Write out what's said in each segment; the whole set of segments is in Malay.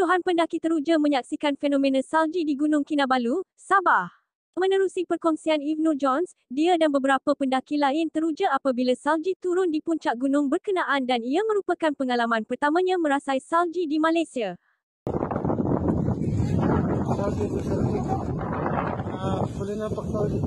Puluhan pendaki teruja menyaksikan fenomena salji di Gunung Kinabalu, Sabah. Menerusi perkongsian Ibnu Jones, dia dan beberapa pendaki lain teruja apabila salji turun di puncak gunung berkenaan dan ia merupakan pengalaman pertamanya merasai salji di Malaysia. Salji itu salji. Boleh nampak salji.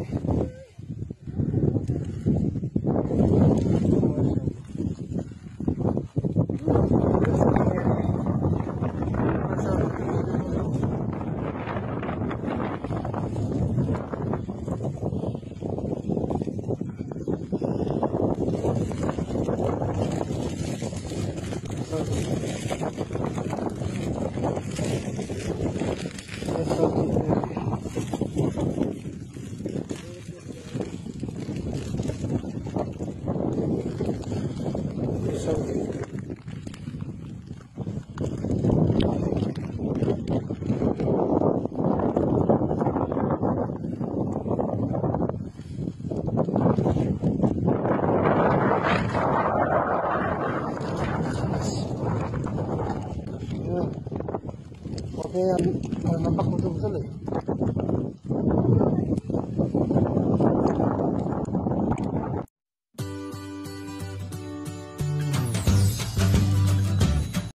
Oke, yang nampak betul-betul ya.